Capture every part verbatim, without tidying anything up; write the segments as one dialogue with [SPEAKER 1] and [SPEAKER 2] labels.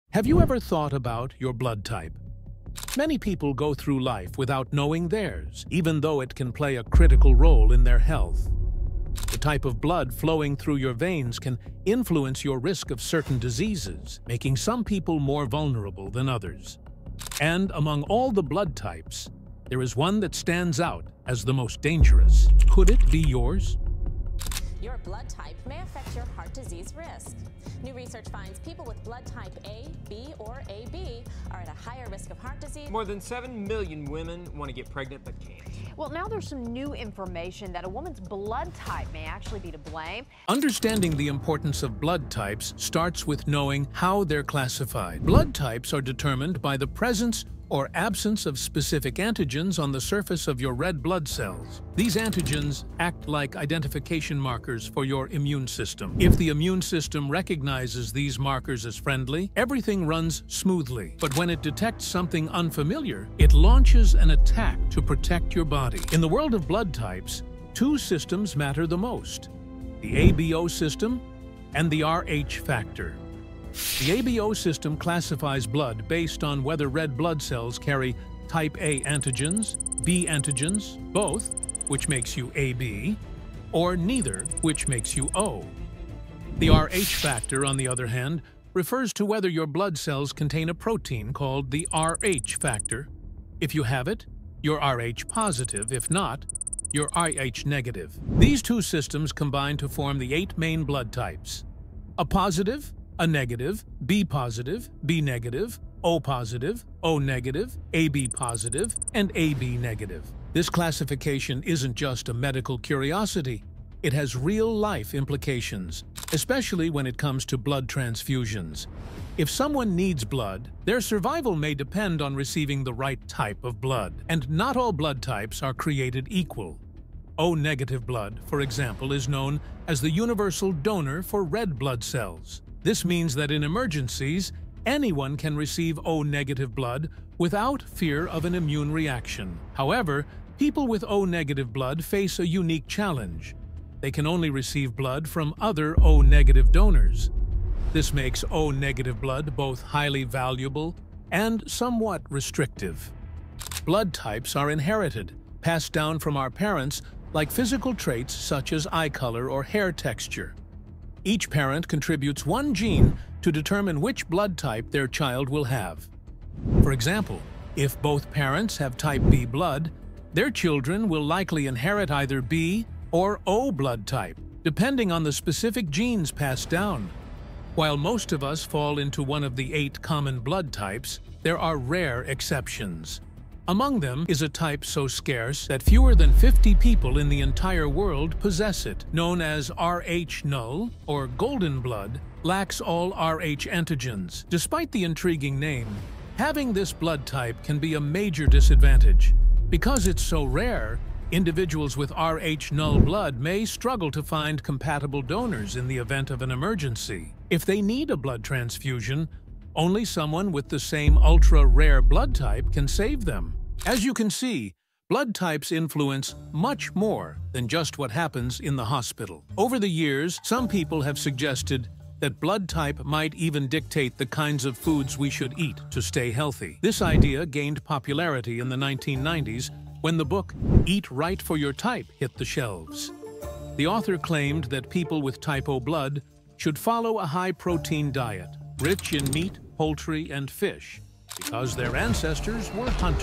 [SPEAKER 1] Have you ever thought about your blood type? Many people go through life without knowing theirs, even though it can play a critical role in their health. The type of blood flowing through your veins can influence your risk of certain diseases, making some people more vulnerable than others. And among all the blood types, there is one that stands out as the most dangerous. Could it be yours?
[SPEAKER 2] Your blood type may affect your heart disease risk. New research finds people with blood type A, B, or A B are at a higher risk of heart disease.
[SPEAKER 3] More than seven million women want to get pregnant but can't.
[SPEAKER 4] Well, now there's some new information that a woman's blood type may actually be to blame.
[SPEAKER 1] Understanding the importance of blood types starts with knowing how they're classified. Blood types are determined by the presence or absence of specific antigens on the surface of your red blood cells. These antigens act like identification markers for your immune system. If the immune system recognizes these markers as friendly, everything runs smoothly. But when it detects something unfamiliar, it launches an attack to protect your body. In the world of blood types, two systems matter the most: the A B O system and the R H factor. The A B O system classifies blood based on whether red blood cells carry type A antigens, B antigens, both, which makes you A B, or neither, which makes you O. The R H factor, on the other hand, refers to whether your blood cells contain a protein called the R H factor. If you have it, you're R H positive. If not, you're R H negative. These two systems combine to form the eight main blood types: A positive, A negative, B positive, B negative, O positive, O negative, A B positive, and A B negative. This classification isn't just a medical curiosity. It has real-life implications, especially when it comes to blood transfusions. If someone needs blood, their survival may depend on receiving the right type of blood. And not all blood types are created equal. O negative blood, for example, is known as the universal donor for red blood cells. This means that in emergencies, anyone can receive O negative blood without fear of an immune reaction. However, people with O negative blood face a unique challenge. They can only receive blood from other O negative donors. This makes O negative blood both highly valuable and somewhat restrictive. Blood types are inherited, passed down from our parents, like physical traits such as eye color or hair texture. Each parent contributes one gene to determine which blood type their child will have. For example, if both parents have type B blood, their children will likely inherit either B or O blood type, depending on the specific genes passed down. While most of us fall into one of the eight common blood types, there are rare exceptions. Among them is a type so scarce that fewer than fifty people in the entire world possess it. Known as R H null, or golden blood, lacks all R H antigens. Despite the intriguing name, having this blood type can be a major disadvantage. Because it's so rare, individuals with R H null blood may struggle to find compatible donors in the event of an emergency. If they need a blood transfusion, only someone with the same ultra-rare blood type can save them. As you can see, blood types influence much more than just what happens in the hospital. Over the years, some people have suggested that blood type might even dictate the kinds of foods we should eat to stay healthy. This idea gained popularity in the nineteen nineties when the book Eat Right for Your Type hit the shelves. The author claimed that people with type O blood should follow a high-protein diet, rich in meat, poultry, and fish, because their ancestors were hunters.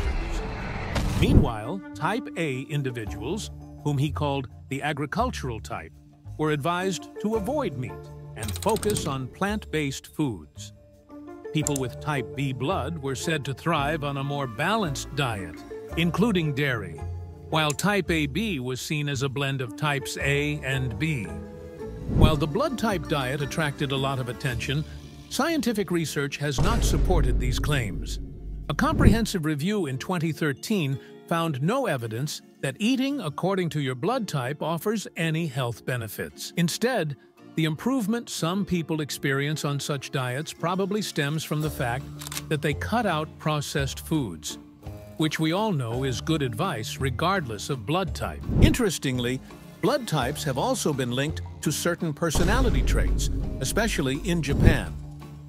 [SPEAKER 1] Meanwhile, type A individuals, whom he called the agricultural type, were advised to avoid meat and focus on plant-based foods. People with type B blood were said to thrive on a more balanced diet, including dairy, while type A B was seen as a blend of types A and B. While the blood type diet attracted a lot of attention, scientific research has not supported these claims. A comprehensive review in twenty thirteen found no evidence that eating according to your blood type offers any health benefits. Instead, the improvement some people experience on such diets probably stems from the fact that they cut out processed foods, which we all know is good advice regardless of blood type. Interestingly, blood types have also been linked to certain personality traits, especially in Japan.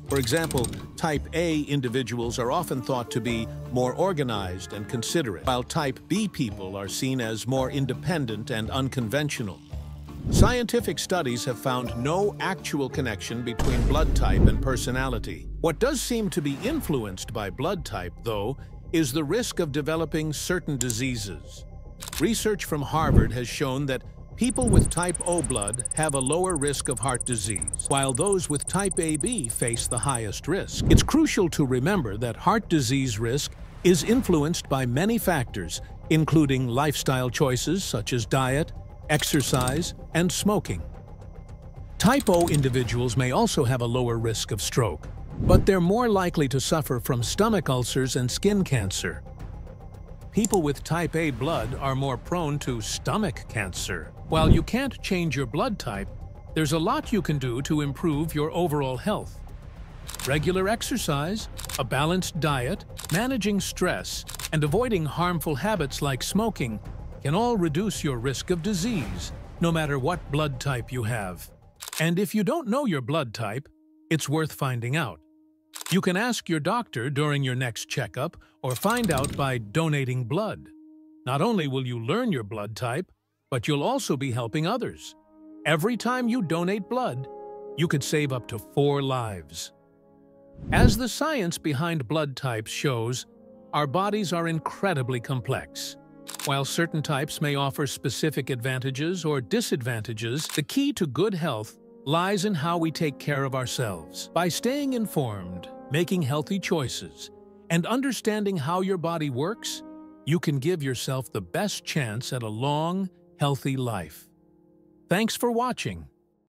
[SPEAKER 1] For example, type A individuals are often thought to be more organized and considerate, while type B people are seen as more independent and unconventional. Scientific studies have found no actual connection between blood type and personality. What does seem to be influenced by blood type, though, is the risk of developing certain diseases. Research from Harvard has shown that people with type O blood have a lower risk of heart disease, while those with type A B face the highest risk. It's crucial to remember that heart disease risk is influenced by many factors, including lifestyle choices such as diet, exercise, and smoking. Type O individuals may also have a lower risk of stroke, but they're more likely to suffer from stomach ulcers and skin cancer. People with type A blood are more prone to stomach cancer. While you can't change your blood type, there's a lot you can do to improve your overall health. Regular exercise, a balanced diet, managing stress, and avoiding harmful habits like smoking can all reduce your risk of disease, no matter what blood type you have. And if you don't know your blood type, it's worth finding out. You can ask your doctor during your next checkup or find out by donating blood. Not only will you learn your blood type, but you'll also be helping others. Every time you donate blood, you could save up to four lives. As the science behind blood types shows, our bodies are incredibly complex. While certain types may offer specific advantages or disadvantages, the key to good health lies in how we take care of ourselves. By staying informed, making healthy choices, and understanding how your body works, you can give yourself the best chance at a long, healthy life. Thanks for watching.